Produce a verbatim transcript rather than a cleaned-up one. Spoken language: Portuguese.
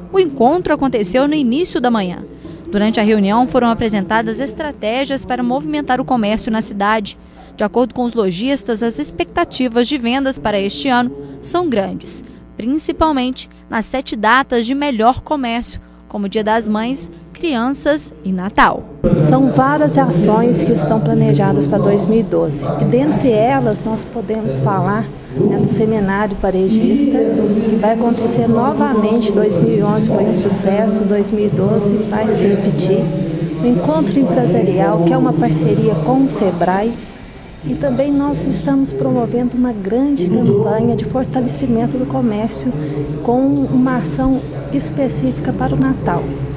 O encontro aconteceu no início da manhã. Durante a reunião foram apresentadas estratégias para movimentar o comércio na cidade. De acordo com os lojistas, as expectativas de vendas para este ano são grandes, principalmente nas sete datas de melhor comércio, como Dia das Mães, Crianças e Natal. São várias ações que estão planejadas para dois mil e doze e dentre elas nós podemos falar, né, do seminário varejista, que vai acontecer novamente. Dois mil e onze foi um sucesso, dois mil e doze vai se repetir. O encontro empresarial, que é uma parceria com o Sebrae, e também nós estamos promovendo uma grande campanha de fortalecimento do comércio com uma ação específica para o Natal.